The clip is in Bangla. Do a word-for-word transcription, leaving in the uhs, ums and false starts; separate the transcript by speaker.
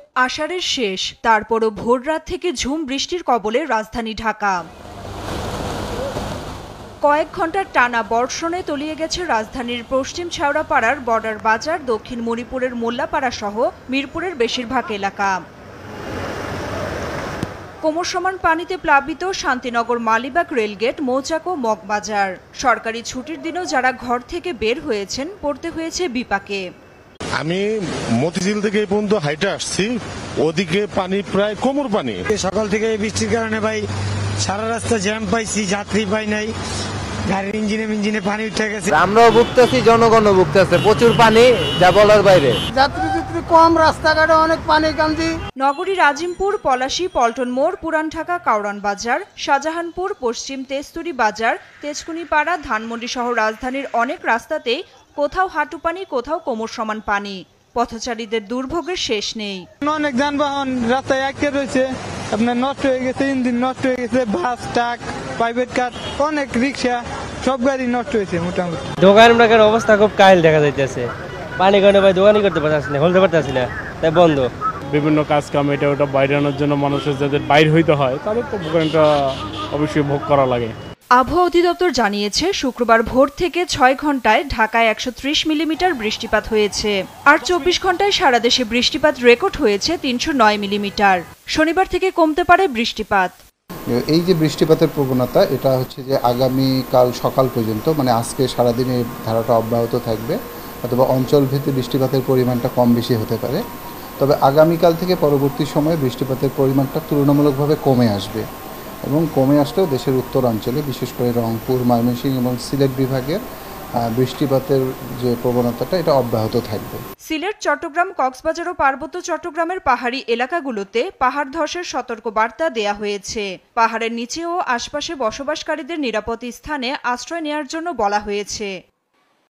Speaker 1: আষাঢ়ের শেষ, তারপরও ভোররাত থেকে ঝুম বৃষ্টির কবলে রাজধানী ঢাকা। কয়েক ঘন্টার টানা বর্ষণে তলিয়ে গেছে রাজধানীর পশ্চিম শেওড়াপাড়ার বর্ডার বাজার, দক্ষিণ মণিপুরের মোল্লাপাড়া সহ মিরপুরের বেশিরভাগ এলাকা। কোমর সমান পানিতে প্লাবিত শান্তিনগর, মালিবাগ রেলগেট, মৌচাক ও মগবাজার। সরকারি ছুটির দিনেও যারা ঘর থেকে বের হয়েছেন পড়তে হয়েছে বিপাকে।
Speaker 2: আমি মতিঝিল থেকে এই পর্যন্ত হাইটে আসছি, ওদিকে পানি প্রায় কোমর পানি।
Speaker 3: সকাল থেকে বৃষ্টির কারণে ভাই সারা রাস্তা জ্যাম পাইছি, যাত্রী পাই নাই, গাড়ির ইঞ্জিনে ইঞ্জিনে পানি উঠে গেছে।
Speaker 4: আমরাও ভুগতেছি, জনগণও ভুগতেছে, প্রচুর পানি, যা বলার বাইরে।
Speaker 3: যাত্রী যাত্রী কম, রাস্তাঘাটে অনেক পানি কান্দি।
Speaker 1: নগরীর আজিমপুর, পলাশী, পল্টন মোড়, পুরান ঢাকা কাউরান বাজার, শাহজাহানপুর, পশ্চিম তেজতুরি বাজার, তেজকুনিপাড়া, ধানমন্ডি সহ রাজধানীর অনেক রাস্তাতেই কোথাও হাঁটু পানি, কোথাও কোমর সমান পানি। পথচারীদের দুর্ভোগের শেষ নেই।
Speaker 3: অনেক যানবাহন রাস্তায় আটকে রয়েছে, আপনার নষ্ট হয়ে গেছে, ইঞ্জিন নষ্ট হয়ে গেছে, বাস, ট্রাক, প্রাইভেট কার, অনেক রিক্সা, সব গাড়ি নষ্ট হয়েছে মোটামুটি।
Speaker 5: দোকান মার্কেটের অবস্থা খুব কাহিল দেখা যাইতেছে। পানি কারণে ভাই দোকানই করতে পারতেছি না, খুলতে পারতেছি না, তাই বন্ধ।
Speaker 6: বিভিন্ন কাজ কাম এটা ওটা বাইরে আনার জন্য মানুষের যাদের বাইর হইতে হয় তাদের তো ভোগান্তিটা অবশ্যই ভোগ করা লাগে।
Speaker 1: আবহাওয়া অধিদপ্তর জানিয়েছে, শুক্রবার ভোর থেকে ছয় ঘন্টায় ঢাকায় একশো ত্রিশ মিলিমিটার বৃষ্টিপাত হয়েছে, আর চব্বিশ ঘন্টায় সারা দেশে বৃষ্টিপাত রেকর্ড হয়েছে তিনশো নয় মিলিমিটার। শনিবার থেকে কমতে পারে বৃষ্টিপাত।
Speaker 7: এই যে বৃষ্টিপাতের প্রবণতা, এটা হচ্ছে যে আগামী কাল সকাল পর্যন্ত, মানে আজকে সারাদিন এই ধারাটা অব্যাহত থাকবে, অথবা অঞ্চলভিত্তিক বৃষ্টিপাতের পরিমাণটা কম বেশি হতে পারে। তবে আগামীকাল থেকে পরবর্তী সময়ে বৃষ্টিপাতের পরিমাণটা তুলনামূলকভাবে কমে আসবে, এবং কমে আসলেও দেশের উত্তরাঞ্চলে, বিশেষ করে রংপুর, ময়মনসিংহ এবং সিলেট বিভাগের বৃষ্টিপাতের যে প্রবণতাটা এটা অব্যাহত থাকবে।
Speaker 1: সিলেট, চট্টগ্রাম, কক্সবাজার ও পার্বত্য চট্টগ্রামের পাহাড়ি এলাকাগুলোতে পাহাড় ধসের সতর্ক বার্তা দেয়া হয়েছে। পাহাড়ের নিচে ও আশপাশে বসবাসকারীদের নিরাপদ স্থানে আশ্রয় নেওয়ার জন্য বলা হয়েছে।